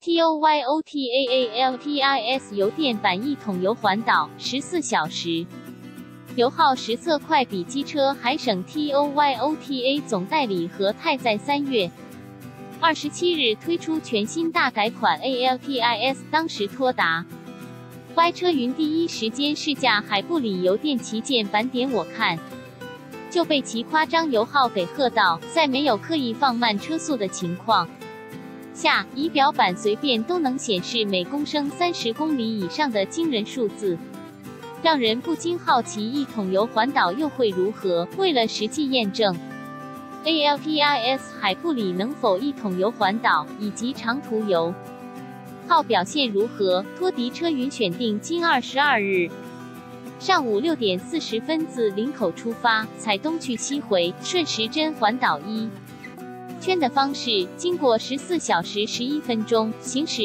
TOYOTAALTIS 油电版一桶油环岛14小时，油耗实测快比机车还省。TOYOTA 总代理和泰在3月27日推出全新大改款 ALTIS， 当时托达 Y 车云第一时间试驾海布里油电旗舰版，点我看就被其夸张油耗给喝到，在没有刻意放慢车速的情况下，仪表板随便都能显示每公升30公里以上的惊人数字，让人不禁好奇一桶油环岛又会如何。为了实际验证 ALTIS 海布里能否一桶油环岛，以及长途油耗表现如何，托迪车云选定今22日上午6点40分自林口出发，采东去西回顺时针环岛1圈的方式，经过14小时11分钟，行驶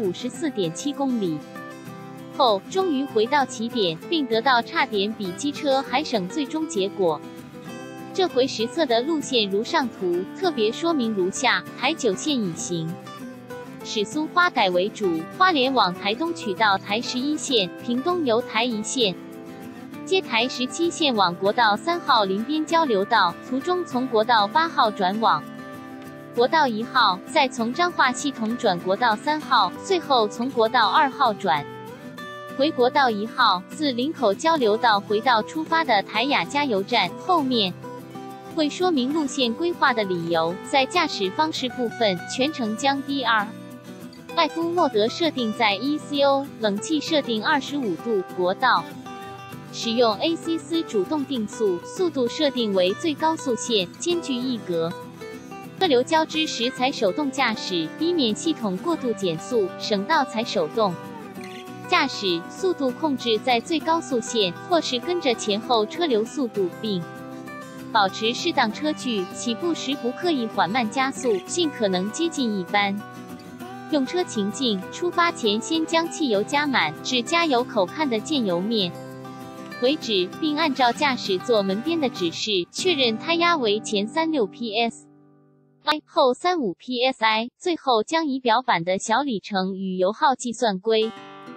854.7公里后，终于回到起点，并得到差点比机车还省最终结果。这回实测的路线如上图，特别说明如下：台9线已行，始苏花改为主，花莲往台东取道台11线，屏东由台1线接台17线往国道3号林边交流道，途中从国道8号转往国道1号，再从彰化系统转国道3号，最后从国道2号转回国道1号，自林口交流道回到出发的台雅加油站。后面会说明路线规划的理由。在驾驶方式部分，全程将 DR、F 莫德设定在 ECO， 冷气设定25度，国道使用 ACC 主动定速，速度设定为最高速线，间距1格。车流交织时才手动驾驶，以免系统过度减速，省道才手动驾驶。速度控制在最高速线，或是跟着前后车流速度，并保持适当车距。起步时不刻意缓慢加速，尽可能接近一般用车情境。出发前先将汽油加满至加油口看的见油面为止，并按照驾驶座门边的指示确认胎压为前36 PS。后35 psi， 最后将仪表板的小里程与油耗计算归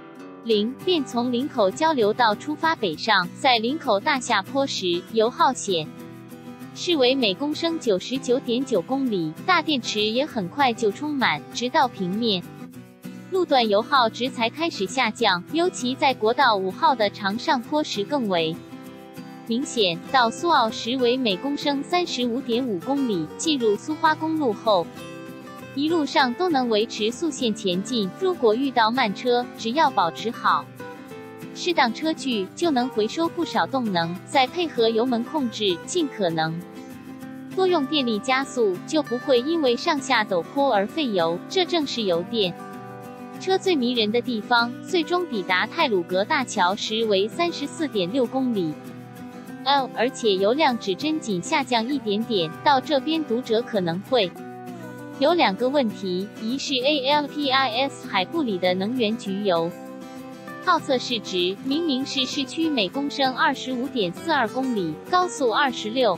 0，便从林口交流道出发北上，在林口大下坡时，油耗显示为每公升 99.9 公里，大电池也很快就充满，直到平面路段油耗值才开始下降，尤其在国道5号的长上坡时更为明显，到苏澳时为每公升 35.5 公里，进入苏花公路后，一路上都能维持速线前进。如果遇到慢车，只要保持好适当车距，就能回收不少动能。再配合油门控制，尽可能多用电力加速，就不会因为上下陡坡而费油。这正是油电车最迷人的地方。最终抵达太鲁阁大桥时为 34.6 公里。而且油量只真仅下降一点点。到这边读者可能会有2个问题：一是 ALTIS 海布里的能源局油耗测试值，明明是市区每公升 25.42 公里，高速26.02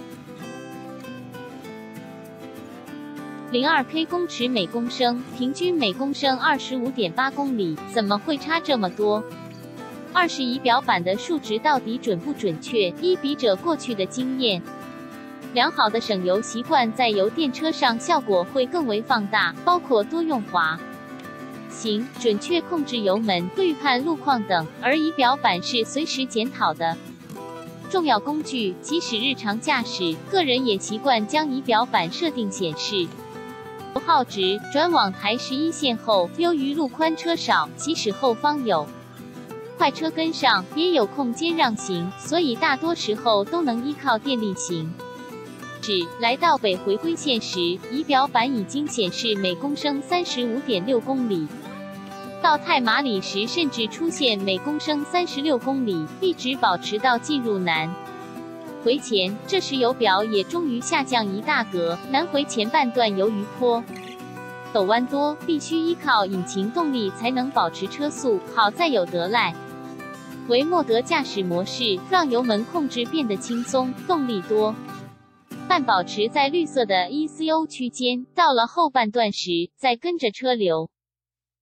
K 公尺每公升，平均每公升 25.8 公里，怎么会差这么多？二是仪表板的数值到底准不准确？依笔者过去的经验，良好的省油习惯在油电车上效果会更为放大，包括多用滑行、准确控制油门、预判路况等。而仪表板是随时检讨的重要工具，即使日常驾驶，个人也习惯将仪表板设定显示油耗值。转往台11线后，由于路宽车少，即使后方有快车跟上，也有空间让行，所以大多时候都能依靠电力行驶。来到北回归线时，仪表板已经显示每公升 35.6 公里，到太马里时甚至出现每公升36公里，一直保持到进入南回前，这时油表也终于下降1大格。南回前半段由于坡陡弯多，必须依靠引擎动力才能保持车速，好在有德赖为莫德驾驶模式，让油门控制变得轻松，动力多半保持在绿色的 ECO 区间。到了后半段时，再跟着车流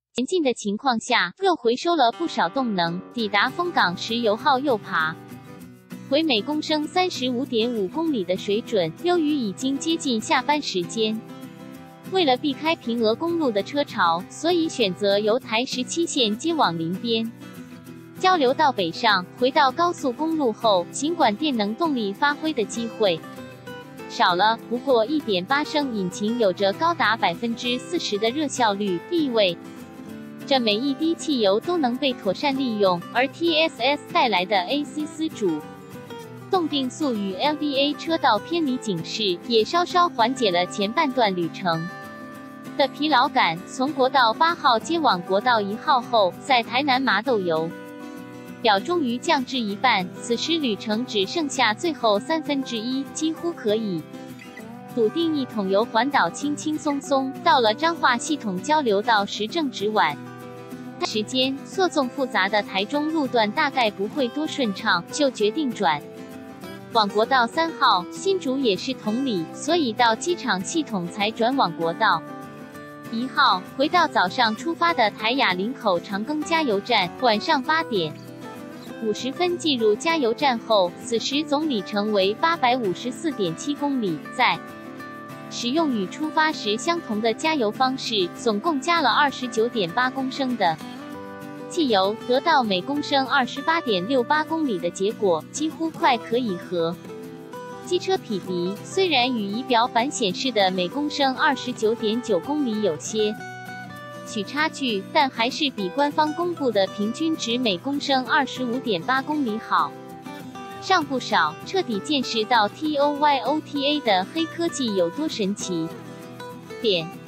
前进的情况下，又回收了不少动能，抵达丰港时油耗又爬回每公升35.5公里的水准。由于已经接近下班时间，为了避开平峨公路的车潮，所以选择由台17线接往林边交流道北上。回到高速公路后，尽管电能动力发挥的机会少了，不过 1.8 升引擎有着高达 40% 的热效率，意味这每一滴汽油都能被妥善利用。而 TSS 带来的 AC 主动定速与 LDA 车道偏离警示，也稍稍缓解了前半段旅程的疲劳感。从国道8号接往国道1号后，在台南麻豆油表终于降至一半，此时旅程只剩下最后1/3，几乎可以笃定一桶油环岛轻轻松松。到了彰化系统交流道时正值晚时间，错综复杂的台中路段大概不会多顺畅，就决定转往国道3号。新竹也是同理，所以到机场系统才转往国道1号。回到早上出发的台雅林口长庚加油站，晚上8点50分进入加油站后，此时总里程为 854.7 公里，在使用与出发时相同的加油方式，总共加了 29.8 公升的汽油，得到每公升 28.68 公里的结果，几乎快可以和机车匹敌。虽然与仪表板显示的每公升 29.9 公里有些许差距，但还是比官方公布的平均值每公升 25.8 公里好上不少，彻底见识到 TOYOTA 的黑科技有多神奇。点